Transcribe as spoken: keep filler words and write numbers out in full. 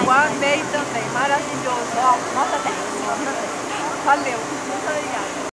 Eu amei também, maravilhoso. Nota dez. Valeu, muito obrigada.